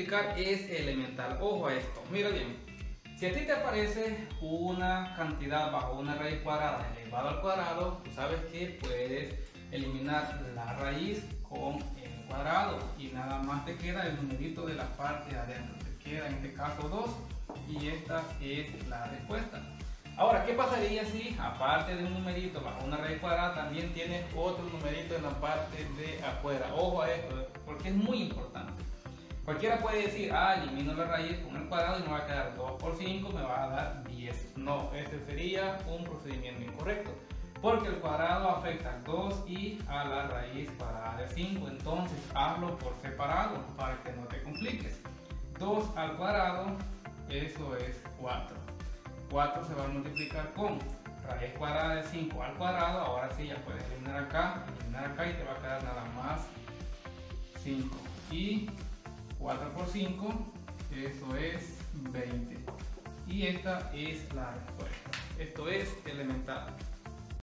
multiplicar es elemental. Ojo a esto, mira bien. Si a ti te aparece una cantidad bajo una raíz cuadrada elevado al cuadrado, tú sabes que puedes eliminar la raíz con el cuadrado y nada más te queda el numerito de la parte de adentro. Te queda en este caso 2 y esta es la respuesta. Ahora, ¿qué pasaría si aparte de un numerito bajo una raíz cuadrada también tienes otro numerito en la parte de afuera? Ojo a esto, porque es muy importante. Cualquiera puede decir, elimino la raíz con el cuadrado y me va a quedar 2 por 5, me va a dar 10. No, este sería un procedimiento incorrecto, porque el cuadrado afecta al 2 y a la raíz cuadrada de 5. Entonces, hazlo por separado para que no te compliques. 2 al cuadrado, eso es 4. 4 se va a multiplicar con raíz cuadrada de 5 al cuadrado. Ahora sí, ya puedes eliminar acá y te va a quedar nada más 5. Y 4 por 5, eso es 20. Y esta es la respuesta. Esto es elemental.